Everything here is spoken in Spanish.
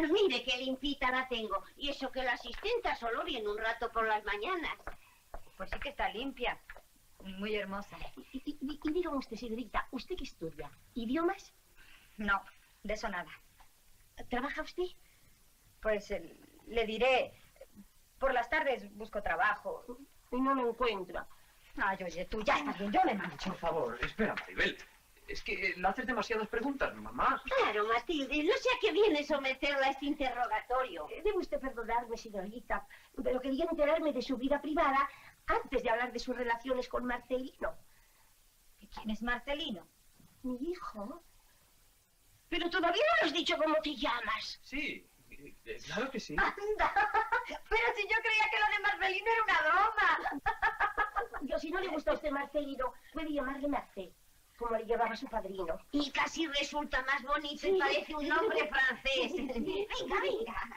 Mire qué limpita la tengo. Y eso que la asistenta solo viene un rato por las mañanas. Pues sí que está limpia. Muy hermosa. Y dígame usted, señorita, ¿usted qué estudia? ¿Idiomas? No, de eso nada. ¿Trabaja usted? Pues le diré, por las tardes busco trabajo. Y no lo encuentra. Ay, oye, tú ya estás bien, yo me marcho. Por favor, espera, Maribel. Es que le haces demasiadas preguntas, mamá. Claro, Matilde, no sé a qué viene someterla a este interrogatorio. Debe usted perdonarme, señorita, pero quería enterarme de su vida privada antes de hablar de sus relaciones con Marcelino. ¿Y quién es Marcelino? Mi hijo. Pero todavía no le has dicho cómo te llamas. Sí, claro que sí. ¡Anda! Pero si yo creía que lo de Marcelino era una broma. Yo, si no le gusta a usted Marcelino, puede llamarle Marcel, como le llamaba su padrino. Y casi resulta más bonito y parece un nombre francés. Venga, venga.